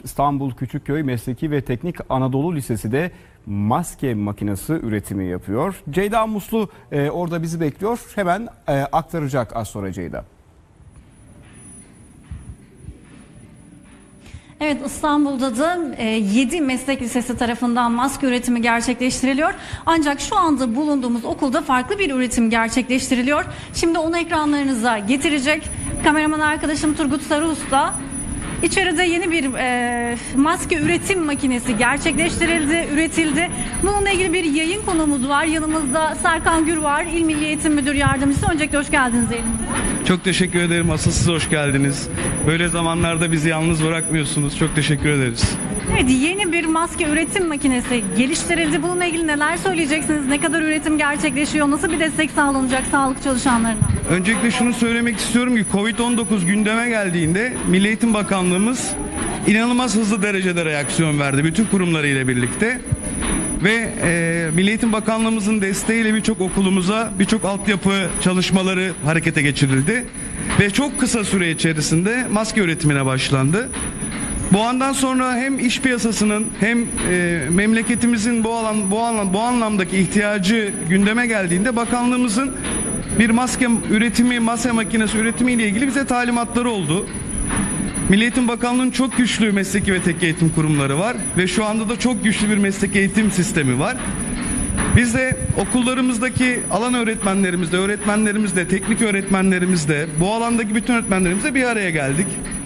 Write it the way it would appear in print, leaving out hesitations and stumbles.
İstanbul Küçükköy Mesleki ve Teknik Anadolu Lisesi de maske makinesi üretimi yapıyor. Ceyda Muslu orada bizi bekliyor. Hemen aktaracak az sonra Ceyda. Evet, İstanbul'da da 7 meslek lisesi tarafından maske üretimi gerçekleştiriliyor. Ancak şu anda bulunduğumuz okulda farklı bir üretim gerçekleştiriliyor. Şimdi onu ekranlarınıza getirecek kameraman arkadaşım Turgut Sarıusta. İçeride yeni bir maske üretim makinesi gerçekleştirildi, üretildi. Bununla ilgili bir yayın konuğumuz var. Yanımızda Serkan Gür var, İl Milli Eğitim Müdür Yardımcısı. Öncelikle hoş geldiniz diyelim. Çok teşekkür ederim. Asıl siz hoş geldiniz. Böyle zamanlarda bizi yalnız bırakmıyorsunuz. Çok teşekkür ederiz. Evet, yeni bir maske üretim makinesi geliştirildi. Bununla ilgili neler söyleyeceksiniz? Ne kadar üretim gerçekleşiyor? Nasıl bir destek sağlanacak sağlık çalışanlarına? Öncelikle şunu söylemek istiyorum ki Covid-19 gündeme geldiğinde Milli Eğitim Bakanlığımız inanılmaz hızlı derecede reaksiyon verdi bütün kurumlarıyla birlikte. Ve Milli Eğitim Bakanlığımızın desteğiyle birçok okulumuza birçok altyapı çalışmaları harekete geçirildi. Ve çok kısa süre içerisinde maske üretimine başlandı. Bu andan sonra hem iş piyasasının hem memleketimizin bu anlamdaki ihtiyacı gündeme geldiğinde bakanlığımızın bir maske makinesi üretimi ile ilgili bize talimatları oldu. Milli Eğitim Bakanlığı'nın çok güçlü mesleki ve tek eğitim kurumları var ve şu anda da çok güçlü bir meslek eğitim sistemi var. Biz de okullarımızdaki alan öğretmenlerimizle, teknik öğretmenlerimizle, bu alandaki bütün öğretmenlerimizle bir araya geldik.